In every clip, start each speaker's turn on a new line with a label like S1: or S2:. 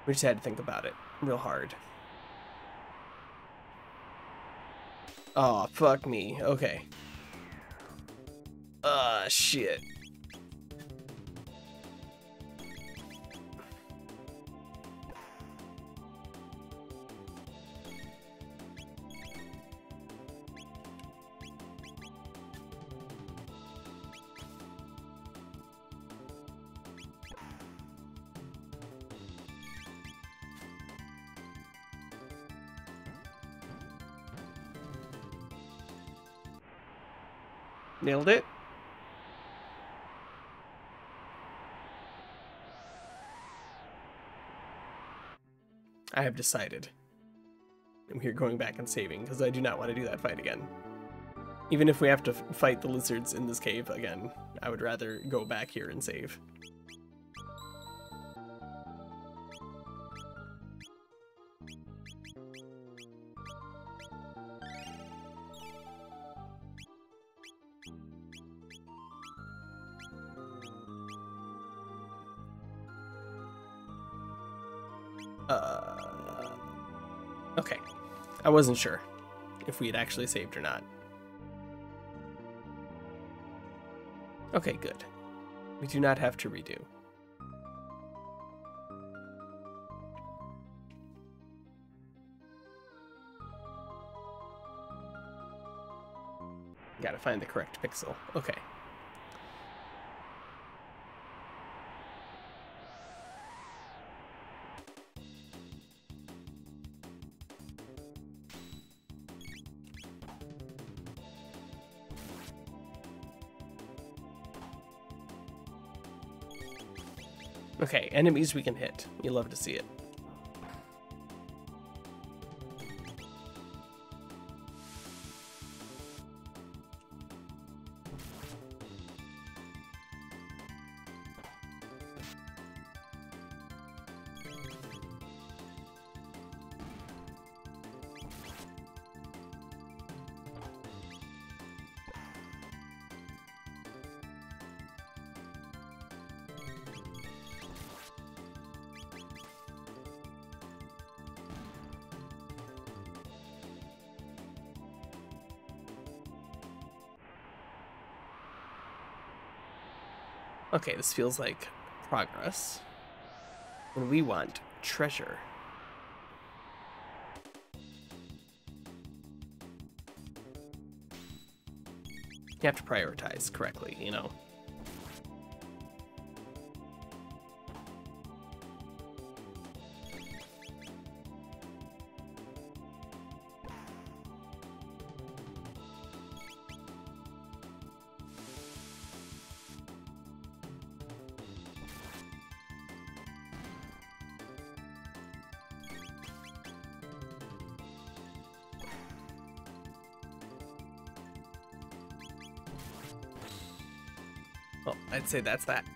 S1: We just had to think about it real hard. Oh, fuck me. Okay. Shit. Nailed it. I have decided. I'm here going back and saving because I do not want to do that fight again. Even if we have to fight the lizards in this cave again, I would rather go back here and save. Okay. I wasn't sure if we had actually saved or not. Okay, good. We do not have to redo. Gotta find the correct pixel. Okay. Okay, enemies we can hit. You love to see it. Okay, this feels like progress. When we want treasure. You have to prioritize correctly, you know. Well, I'd say that's that.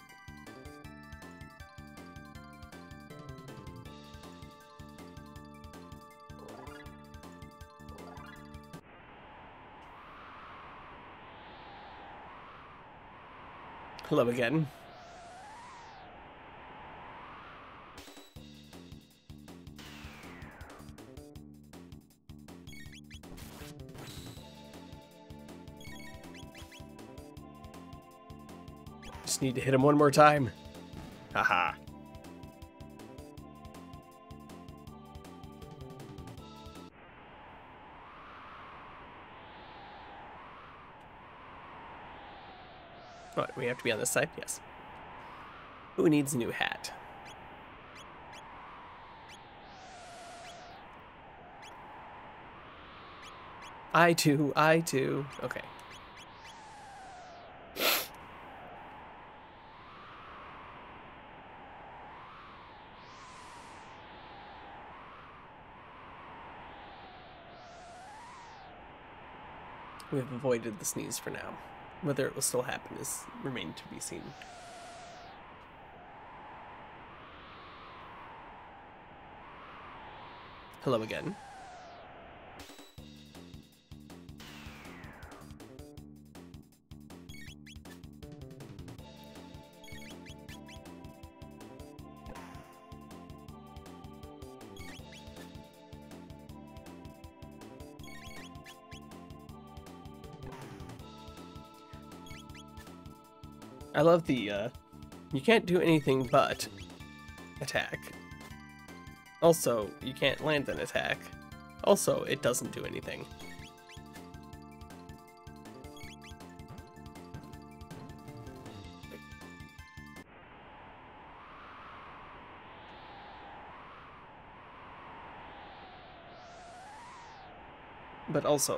S1: Hello again. Just need to hit him one more time. Haha. What, we have to be on this side? Yes. Who needs a new hat? I too. Okay. We have avoided the sneeze for now. Whether it will still happen is remained to be seen. Hello again. I love the, you can't do anything but attack. Also, you can't land an attack. Also, it doesn't do anything. But also.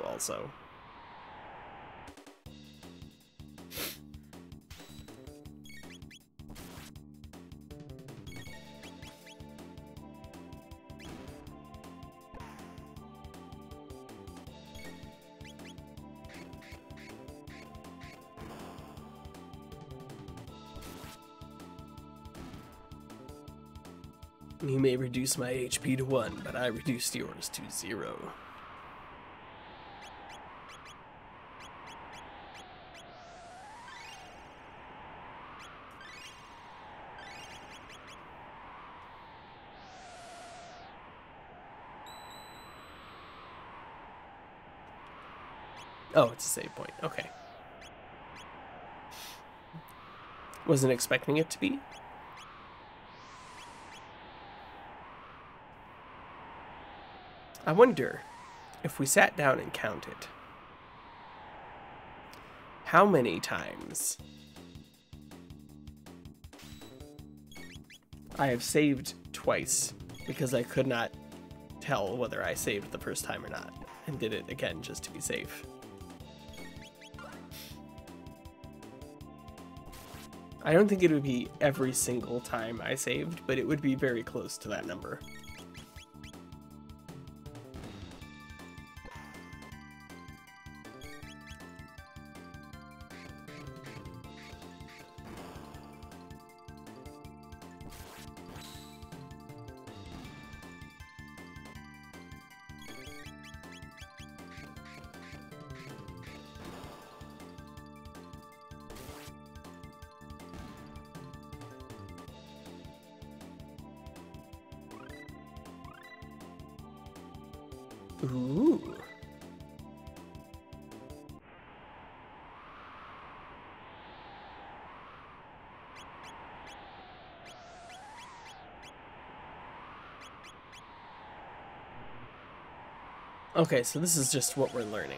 S1: You may reduce my HP to 1, but I reduced yours to 0. Oh, it's a save point. Okay. Wasn't expecting it to be. I wonder if we sat down and counted how many times I have saved twice because I could not tell whether I saved the first time or not, and did it again just to be safe. I don't think it would be every single time I saved, but it would be very close to that number. Ooh. Okay, so this is just what we're learning.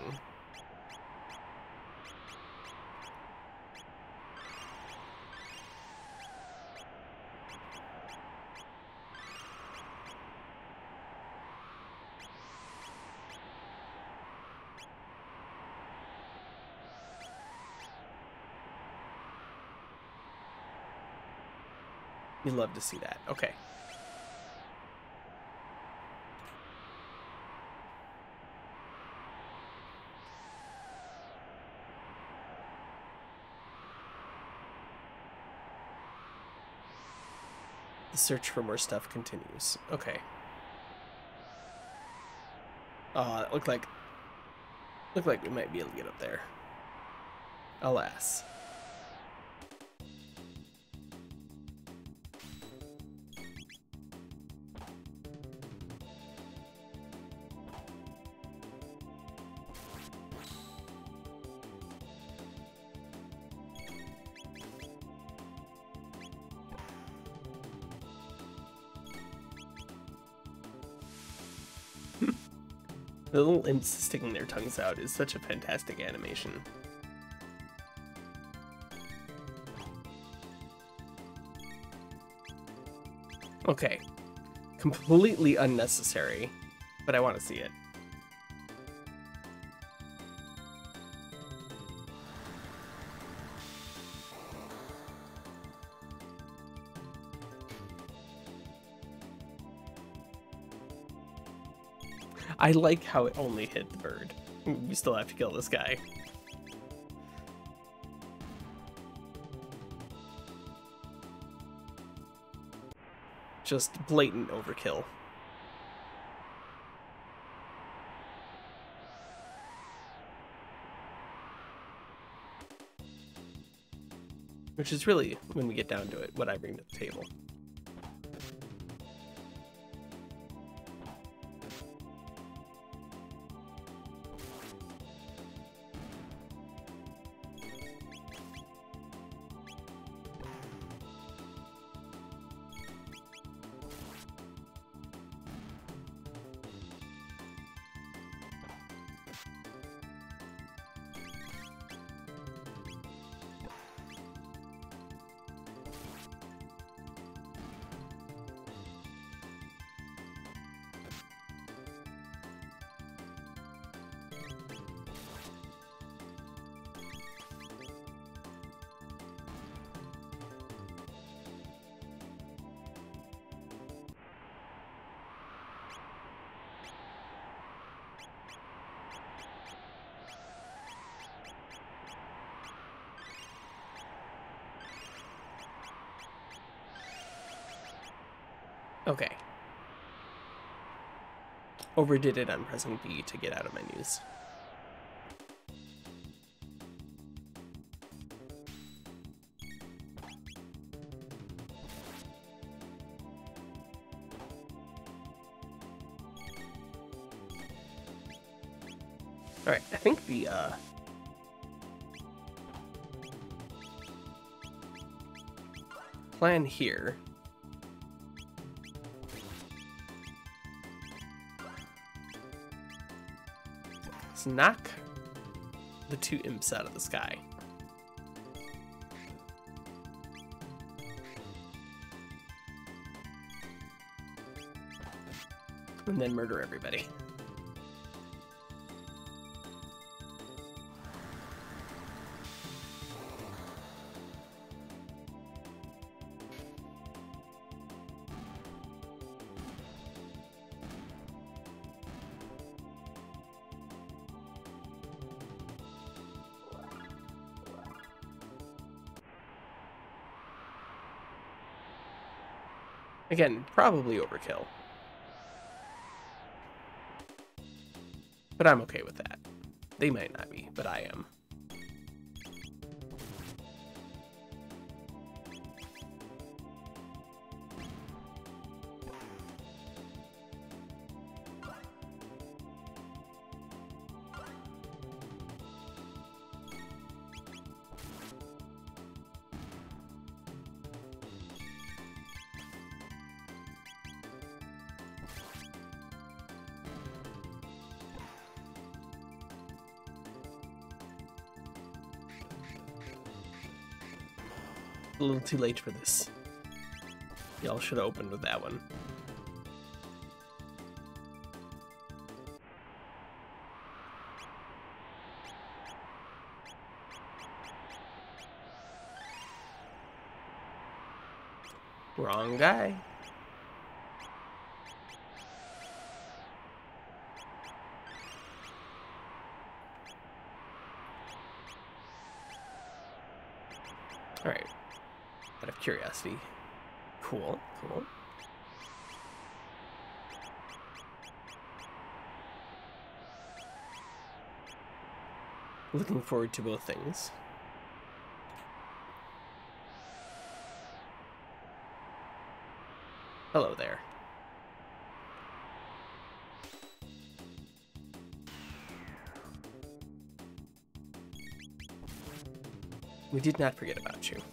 S1: You'd love to see that. Okay. The search for more stuff continues. Okay. It looked like we might be able to get up there. Alas. The little imps sticking their tongues out is such a fantastic animation. Okay. Completely unnecessary, but I want to see it. I like how it only hit the bird. We still have to kill this guy. Just blatant overkill. Which is really, when we get down to it, what I bring to the table. Okay. Overdid it on pressing B to get out of menus. Alright, I think the, plan here is knock the two imps out of the sky. And then murder everybody. Again, probably overkill. But I'm okay with that. They might not be, but I am. A little too late for this. Y'all should have opened with that one. Wrong guy. All right. Out of curiosity. Cool, cool. Looking forward to both things. Hello there. We did not forget about you.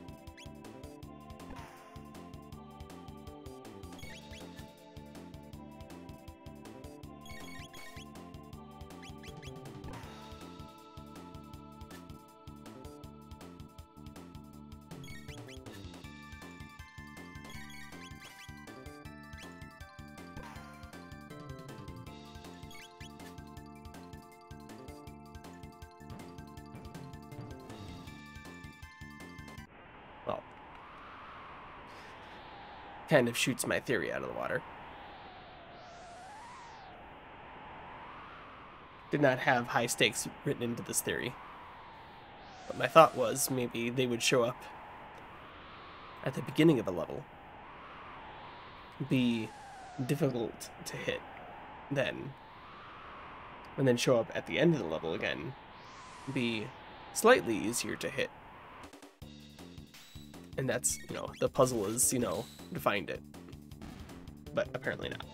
S1: Well, kind of shoots my theory out of the water. Did not have high stakes written into this theory. But my thought was maybe they would show up at the beginning of a level, be difficult to hit then, and then show up at the end of the level again, be slightly easier to hit. And that's, you know, the puzzle is, you know, to find it. But apparently not.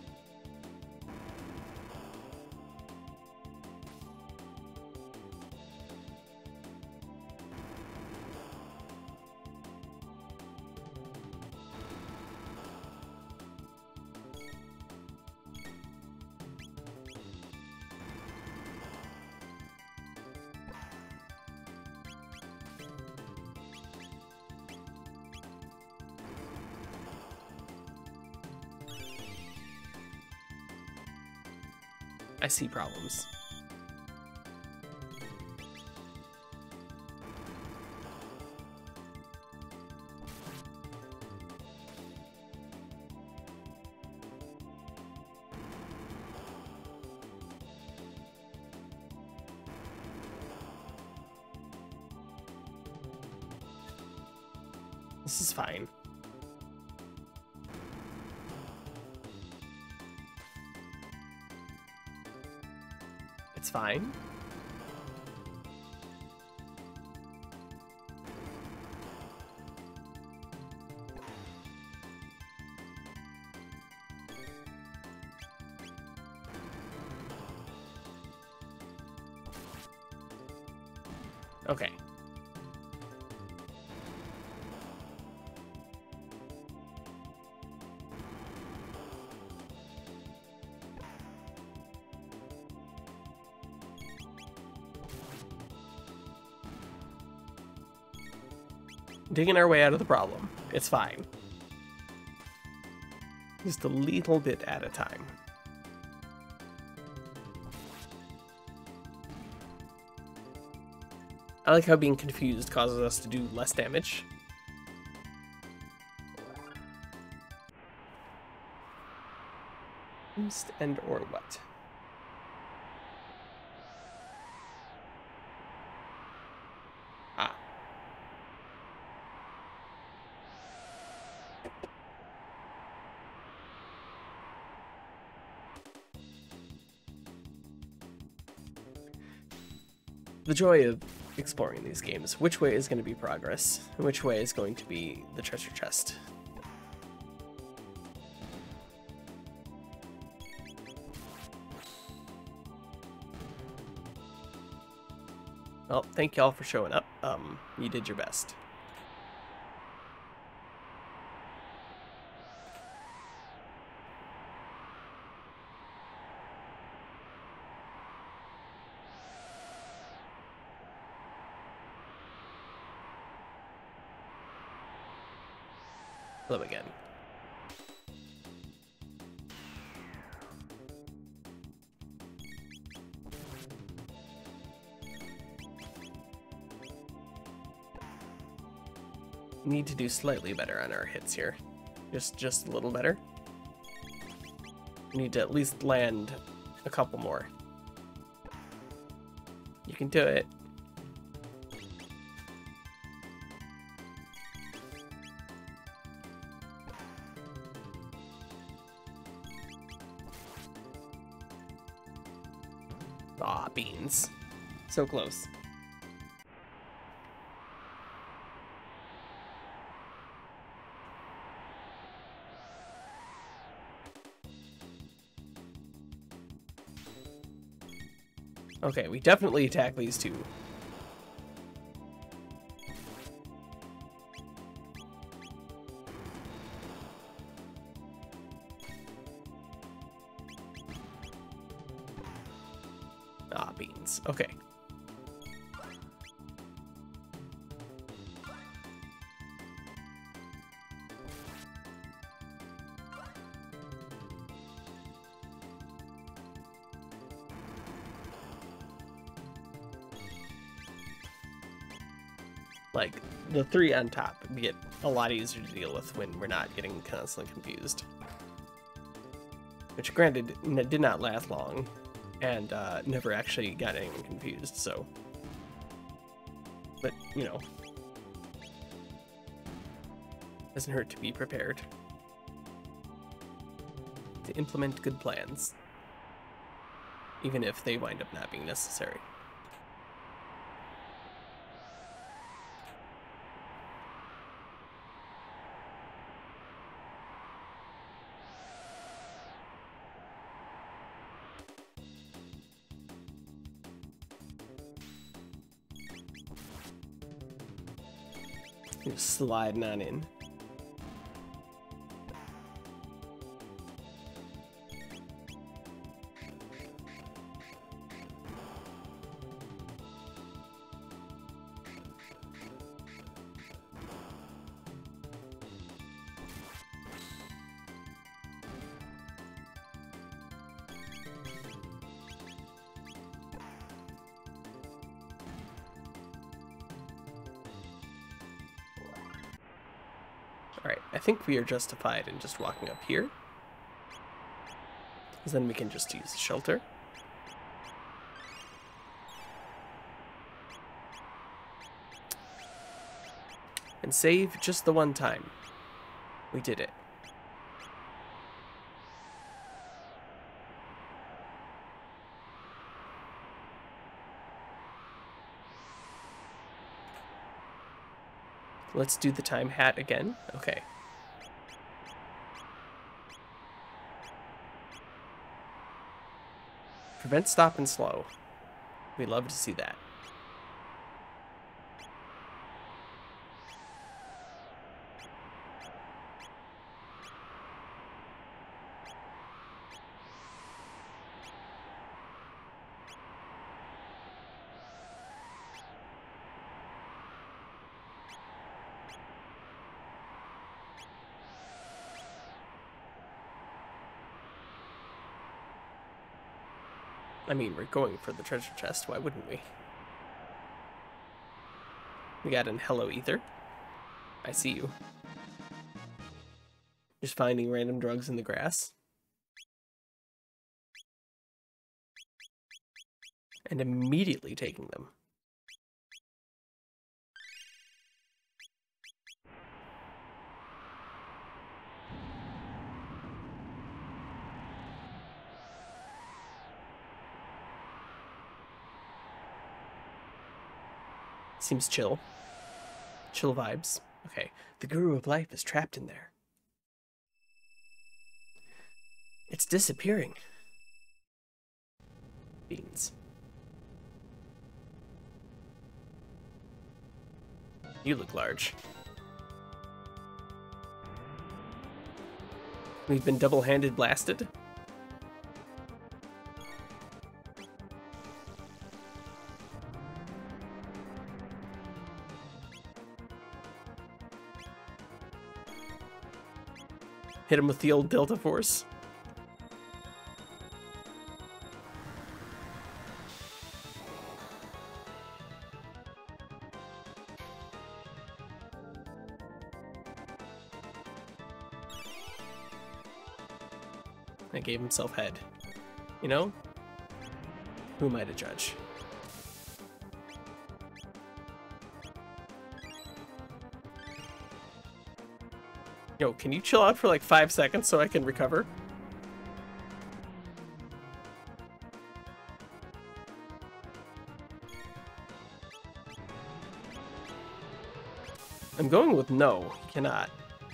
S1: I see problems. This is fine. It's fine. Okay. Digging our way out of the problem. It's fine. Just a little bit at a time. I like how being confused causes us to do less damage. East and or what? Ah. The joy of exploring these games. Which way is going to be progress? And which way is going to be the treasure chest? Well, thank y'all for showing up. You did your best. Hello again. Need to do slightly better on our hits here. Just a little better. We need to at least land a couple more. You can do it. Aw, beans. So close. Okay, we definitely attack these two. Ah, beans. Okay. Like, the three on top get a lot easier to deal with when we're not getting constantly confused. Which, granted, did not last long, and never actually got anyone confused, so... But, you know... Doesn't hurt to be prepared. To implement good plans. Even if they wind up not being necessary. Just sliding on in. Alright, I think we are justified in just walking up here. Because then we can just use the shelter. And save just the one time. We did it. Let's do the time hat again. Okay. Prevent, stop, and slow. We love to see that. I mean, we're going for the treasure chest, why wouldn't we? We got an hello ether. I see you. Just finding random drugs in the grass. And immediately taking them. Seems chill. Chill vibes. Okay. The Guru of Life is trapped in there. It's disappearing. Beans. You look large. We've been double-handed blasted. Hit him with the old Delta Force. I gave himself head. You know? Who am I to judge? Yo, can you chill out for like 5 seconds so I can recover? I'm going with no. You cannot.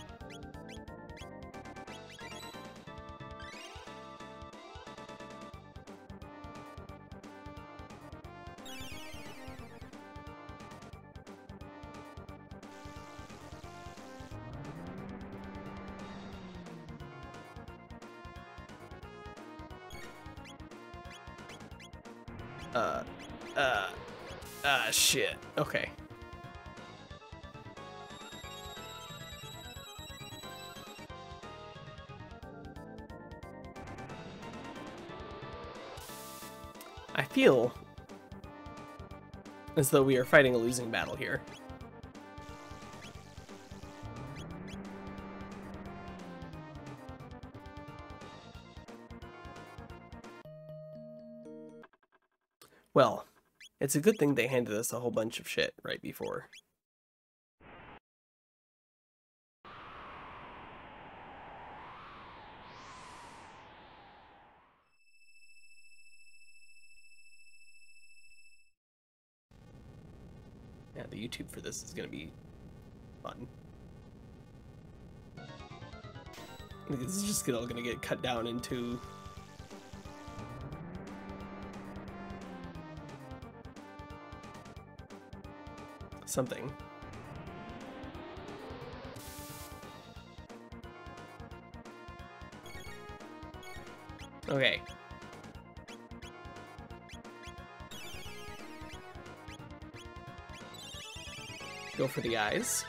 S1: Shit. Okay. I feel as though we are fighting a losing battle here. Well, it's a good thing they handed us a whole bunch of shit right before. Yeah, the YouTube for this is gonna be fun. This is just all gonna get cut down into something. Okay. Go for the eyes.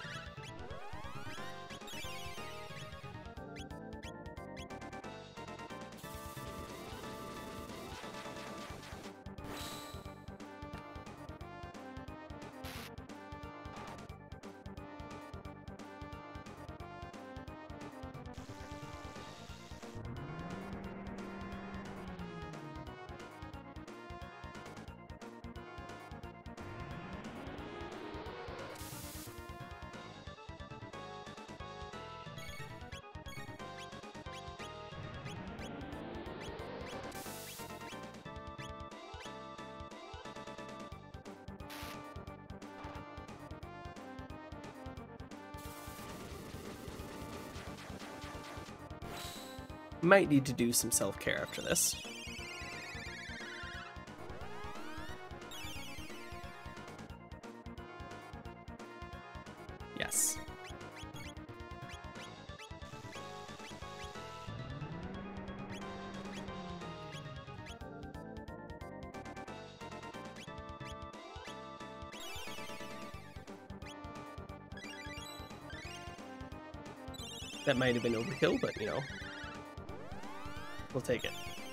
S1: Might need to do some self-care after this. Yes. That might have been overkill, but you know, we'll take it.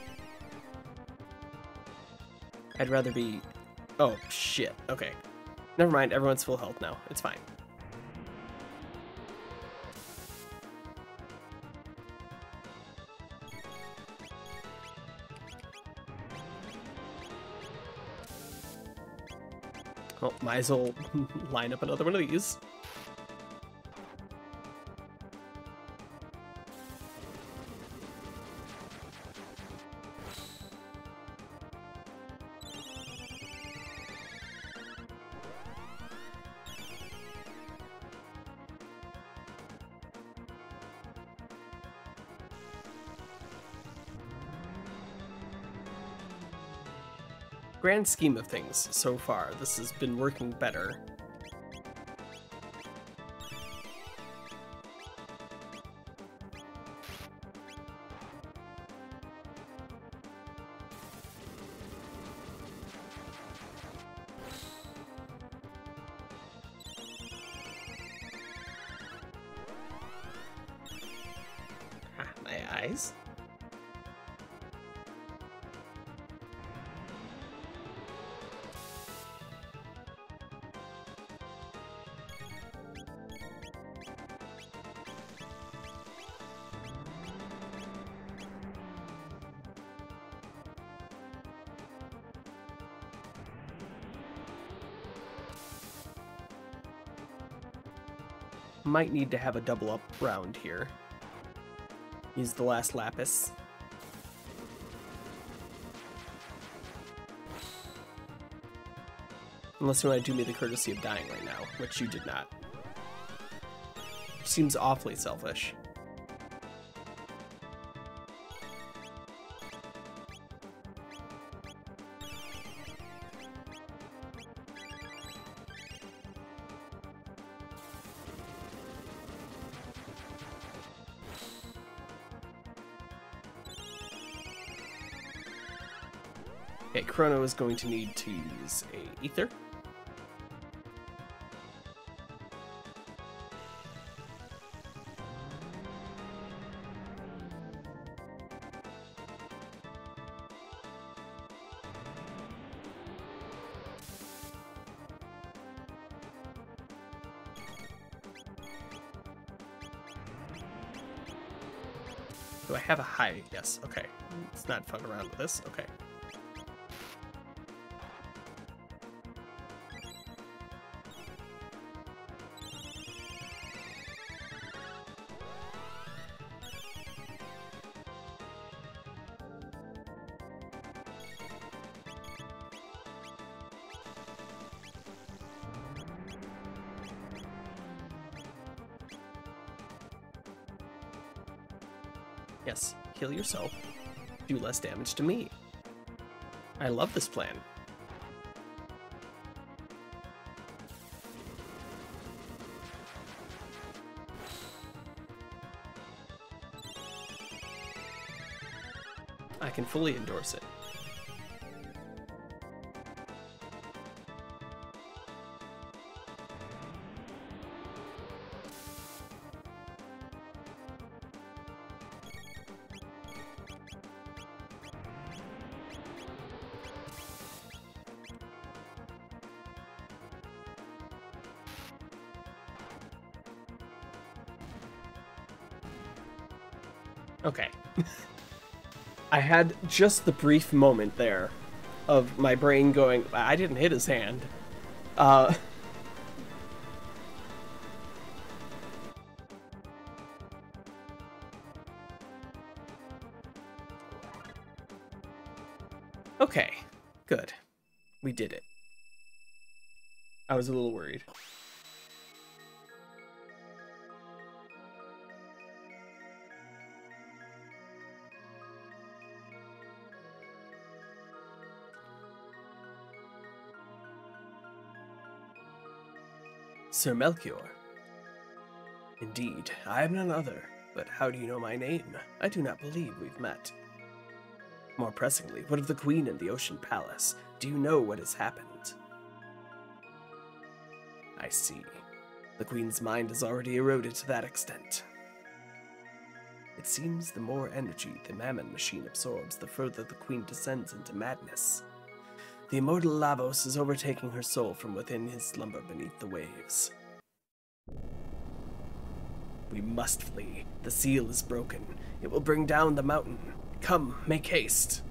S1: I'd rather be... Oh, shit. Okay. Never mind, everyone's full health now. It's fine. Well, might as well line up another one of these. Grand scheme of things, so far, this has been working better. Ah, my eyes. Might need to have a double up round here. Use the last lapis. Unless you want to do me the courtesy of dying right now, which you did not. Seems awfully selfish. Okay, Chrono is going to need to use a ether. Do I have a high? Yes, okay. Let's not fuck around with this. Okay. Yes, heal yourself. Do less damage to me. I love this plan. I can fully endorse it. Okay. I had just the brief moment there of my brain going, I didn't hit his hand. Okay, good. We did it. I was a little worried. Sir Melchior. Indeed, I am none other, but how do you know my name? I do not believe we've met. More pressingly, what of the Queen in the Ocean Palace? Do you know what has happened? I see. The Queen's mind is already eroded to that extent. It seems the more energy the Mammon machine absorbs, the further the Queen descends into madness. The immortal Lavos is overtaking her soul from within his slumber beneath the waves. We must flee. The seal is broken. It will bring down the mountain. Come, make haste.